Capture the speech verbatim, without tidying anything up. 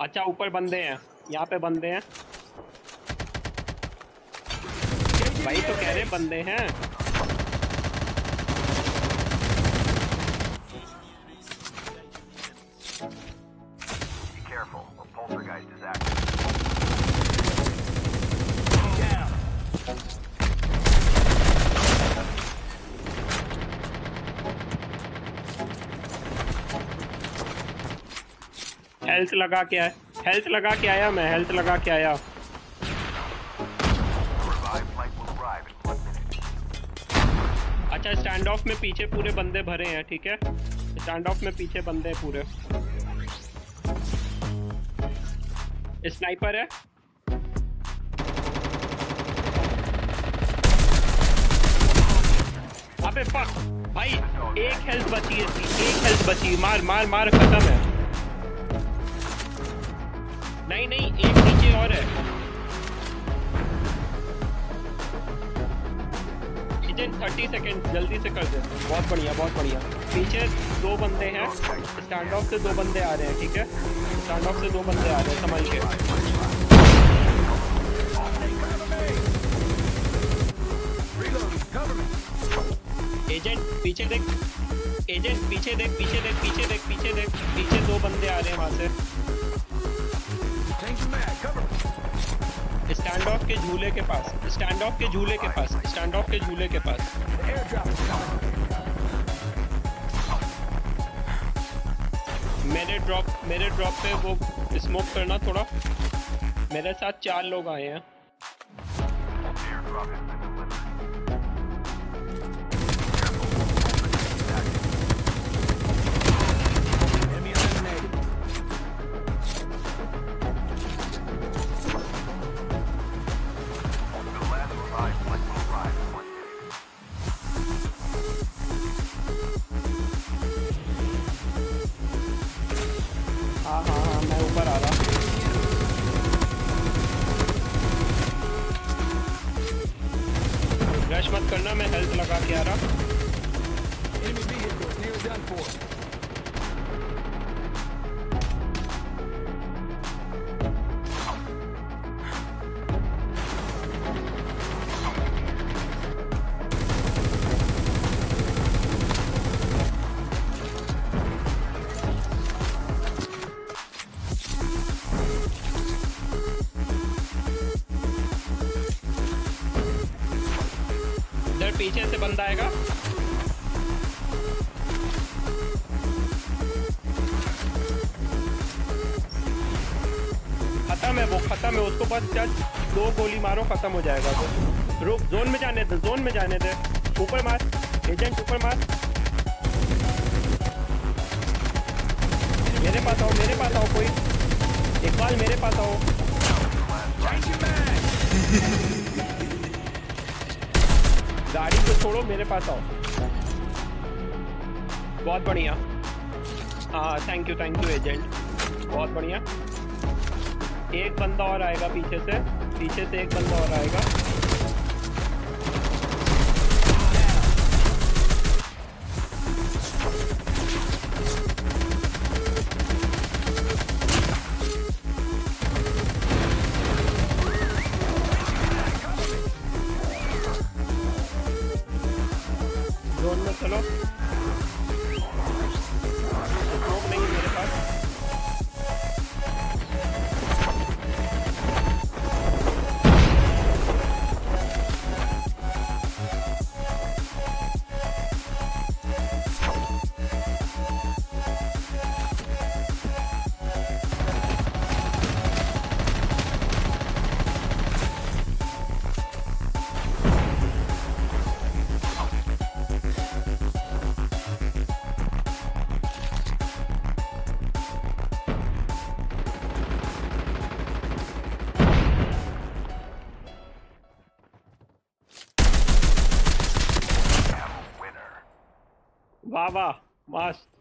अच्छा ऊपर बंदे हैं, यहाँ पे बंदे हैं। भाई तो कह रहे बंदे हैं। हेल्थ लगा के आया, हेल्थ लगा के आया मैं, हेल्थ लगा के आया। अच्छा स्टैंड ऑफ में पीछे पूरे बंदे भरे हैं, ठीक है। स्टैंड ऑफ में पीछे बंदे हैं पूरे। स्नाइपर है। अबे फक भाई, एक हेल्थ बची है, एक हेल्थ बची। मार मार मार, खत्म है। नहीं नहीं, एक नीचे और है। तीस सेकंड जल्दी से कर दे। बहुत बढ़िया बहुत बढ़िया। पीछे दो बंदे हैं, स्टैंड ऑफ से दो बंदे आ रहे हैं, ठीक है। स्टैंड ऑफ से दो बंदे आ रहे हैं, संभल के। एजेंट पीछे देख, एजेंट पीछे देख, पीछे देख, पीछे देख, पीछे देख, पीछे दो बंदे आ रहे हैं वहां से। स्टैंड ऑफ के झूले के पास, स्टैंड ऑफ के झूले के पास, स्टैंड ऑफ के झूले के पास। मेरे ड्रॉप, मेरे ड्रॉप पे वो स्मोक करना थोड़ा। मेरे साथ चार लोग आए हैं। हाँ हाँ हाँ, मैं ऊपर आ रहा। रश मत करना, मैं हेल्थ लगा के आ रहा। पीछे से बंदा आएगा। खत्म है वो, खत्म है। उसको बस जस्ट दो गोली मारो, खत्म हो जाएगा। तो रुक, जोन में जाने दे, जोन में जाने दे। ऊपर मार एजेंट, ऊपर मार। मेरे पास आओ, मेरे पास आओ, कोई इकबाल मेरे पास आओ। गाड़ी को छोड़ो, मेरे पास आओ। बहुत बढ़िया। हाँ thank you thank you agent, बहुत बढ़िया। एक बंदा और आएगा पीछे से, पीछे से एक बंदा और आएगा। जोन में चलो। स्मोक नहीं है मेरे पास। वाह वाह, मस्त।